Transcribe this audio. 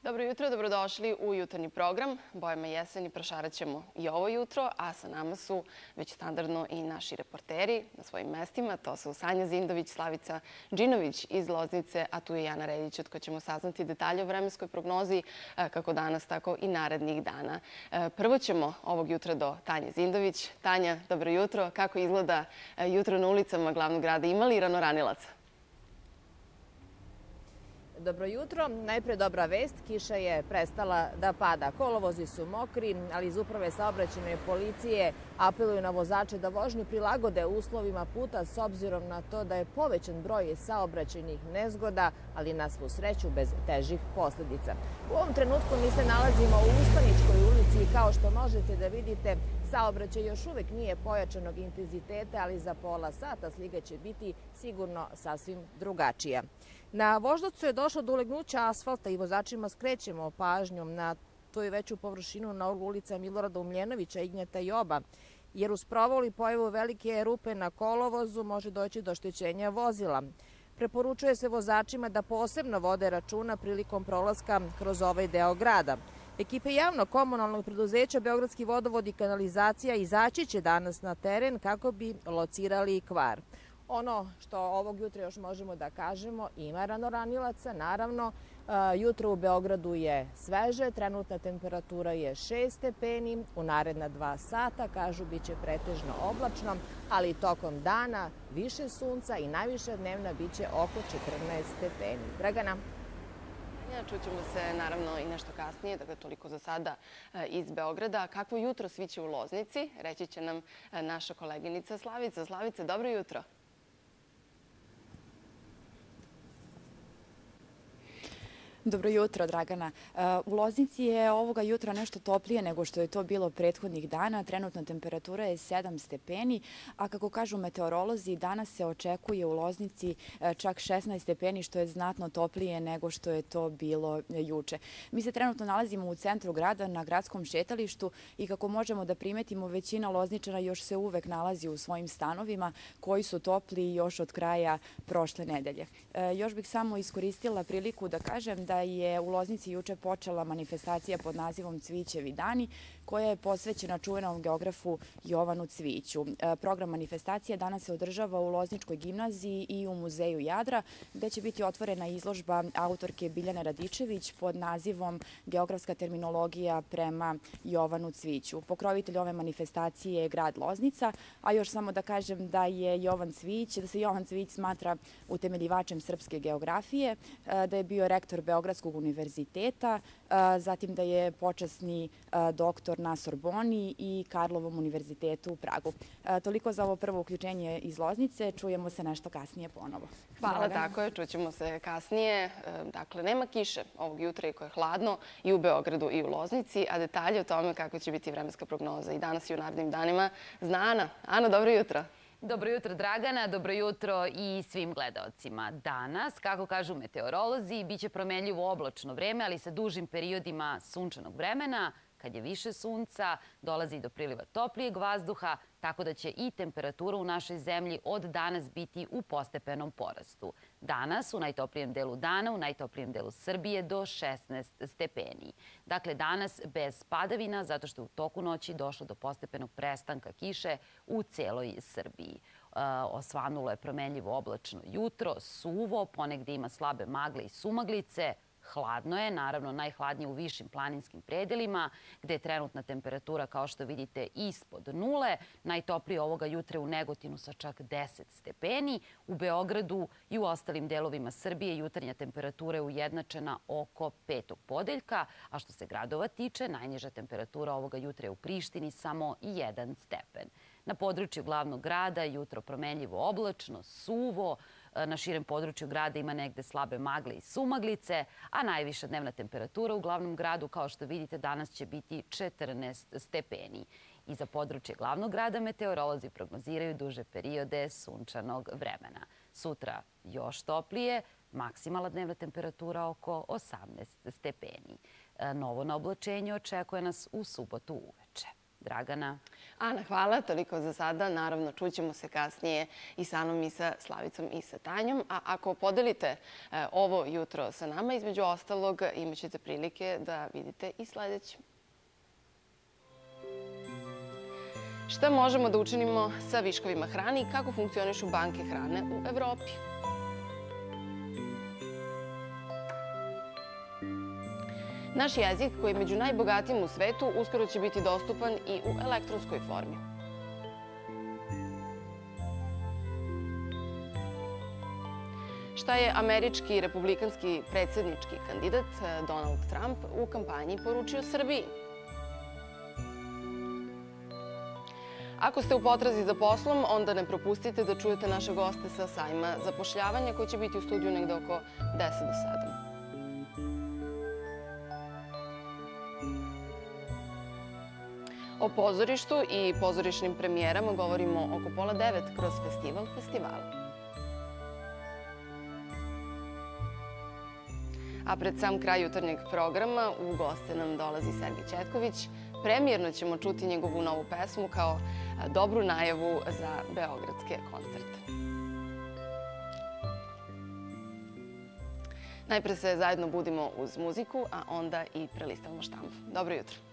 Dobro jutro, dobrodošli u jutarnji program. Bojama jeseni prošarat ćemo i ovo jutro, a sa nama su već standardno i naši reporteri na svojim mestima. To su Sanja Zindović, Slavica Džinović iz Loznice, a tu je Jana Redić, od koje ćemo saznati detalje o vremenskoj prognozi kako danas, tako i narednih dana. Prvo ćemo ovog jutra do Tanje Zindović. Tanja, dobro jutro. Kako izgleda jutro na ulicama glavnog grada? Ima li ranoranilaca? Dobro jutro. Najpre dobra vest. Kiša je prestala da pada. Kolovozi su mokri, ali iz Uprave saobraćajne policije apeluju na vozače da vožnju prilagode uslovima puta s obzirom na to da je povećan broj saobraćajnih nezgoda, ali na svu sreću bez težih posljedica. U ovom trenutku mi se nalazimo u Uspaničkoj ulici i kao što možete da vidite, saobraćaj još uvek nije pojačanog intenziteta, ali za pola sata slika će biti sigurno sasvim drugačija. Na Voždovcu je došlo do ulegnuća asfalta i vozačima skrećemo pažnju na tu i veću površinu na ulica Milorada Umljenovića, Ignjeta i Oba, jer uz provol i pojavu velike rupe na kolovozu može doći do oštećenja vozila. Preporučuje se vozačima da posebno vode računa prilikom prolaska kroz ovaj deo grada. Ekipe javno-komunalnog preduzeća Beogradski vodovod i kanalizacija izaći će danas na teren kako bi locirali kvar. Ono što ovog jutra još možemo da kažemo, ima ranoranilaca, naravno. Jutro u Beogradu je sveže, trenutna temperatura je 6 stepeni, u naredna 2 sata, kažu, bit će pretežno oblačno, ali tokom dana više sunca i najviša dnevna bit će oko 14 stepeni. Dragana? Čućemo se naravno i nešto kasnije, dakle toliko za sada iz Beograda. Kakvo jutro sviće u Loznici, reći će nam naša koleginica Slavica. Slavice, dobro jutro. Dobro jutro, Dragana. U Loznici je ovoga jutra nešto toplije nego što je to bilo prethodnih dana. Trenutna temperatura je 7 stepeni, a kako kažu meteorolozi, danas se očekuje u Loznici čak 16 stepeni, što je znatno toplije nego što je to bilo juče. Mi se trenutno nalazimo u centru grada na gradskom šetalištu i kako možemo da primetimo, većina Lozničana još se uvek nalazi u svojim stanovima koji su topli još od kraja prošle nedelje. Još bih samo iskoristila priliku da kažem da je u Loznici juče počela manifestacija pod nazivom Cvićevi dani, koja je posvećena čuvenom geografu Jovanu Cviću. Program manifestacije danas se održava u Lozničkoj gimnaziji i u Muzeju Jadra, gde će biti otvorena izložba autorke Biljane Radičević pod nazivom Geografska terminologija prema Jovanu Cviću. Pokrovitelj ove manifestacije je grad Loznica, a još samo da kažem da se Jovan Cvić smatra utemeljivačem srpske geografije, da je bio rektor Beogradskog univerziteta, zatim da je počasni doktor na Sorboni i Karlovom univerzitetu u Pragu. Toliko za ovo prvo uključenje iz Loznice. Čujemo se nešto kasnije ponovo. Hvala, tako je. Čućemo se kasnije. Dakle, nema kiše ovog jutra i koje je hladno i u Beogradu i u Loznici, a detalje o tome kako će biti vremenska prognoza i danas i u narednim danima zna Ana. Ana, dobro jutro. Dobro jutro, Dragana. Dobro jutro i svim gledaocima. Danas, kako kažu meteorolozi, biće promenljivo oblačno vreme, ali sa dužim periodima sunčanog vremena. Kad je više sunca, dolazi do priliva toplijeg vazduha, tako da će i temperatura u našoj zemlji od danas biti u postepenom porastu. Danas, u najtoplijem delu dana, u najtoplijem delu Srbije, do 16 stepeni. Dakle, danas bez padavina, zato što u toku noći došlo do postepenog prestanka kiše u celoj Srbiji. Osvanulo je promenljivo oblačno jutro, suvo, ponegde ima slabe magle i sumaglice. Hladno je, naravno najhladnije u višim planinskim predelima, gde je trenutna temperatura, kao što vidite, ispod nule. Najtoplije ovoga jutra u Negotinu sa čak 10 stepeni. U Beogradu i u ostalim delovima Srbije jutarnja temperatura je ujednačena oko 5. podeljka, a što se gradova tiče, najniža temperatura ovoga jutra je u Prištini samo 1 stepen. Na području glavnog grada jutro promenljivo oblačno, suvo. Na širem području grada ima negde slabe magle i sumaglice, a najviša dnevna temperatura u glavnom gradu, kao što vidite, danas će biti 14 stepeni. I za područje glavnog grada meteorolozi prognoziraju duže periode sunčanog vremena. Sutra još toplije, maksimalna dnevna temperatura oko 18 stepeni. Novo na oblačenje očekuje nas u subotu uveče. Dragana. Ana, hvala. Toliko za sada. Naravno, čućemo se kasnije i sa mnom i sa Slavicom i sa Tanjom. A ako podelite ovo jutro sa nama, između ostalog, imat ćete prilike da vidite i sledeće. Šta možemo da učinimo sa viškovima hrane i kako funkcionišu banke hrane u Evropi? Naš jezik, koji je među najbogatijim u svetu, uskoro će biti dostupan i u elektronskoj formi. Šta je američki republikanski predsjednički kandidat Donald Trump u kampanji poručio Srbiji? Ako ste u potrazi za poslom, onda ne propustite da čujete naše goste sa sajma zapošljavanja koji će biti u studiju negde oko 10 do 7. O pozorištu i pozorišnim premijerama govorimo oko 8:30 kroz festival festivala. A pred sam kraj jutarnjeg programa u goste nam dolazi Sergej Ćetković. Premijerno ćemo čuti njegovu novu pesmu kao dobru najavu za beogradske koncerte. Najpre se zajedno budimo uz muziku, a onda i prelistavamo štampu. Dobro jutro.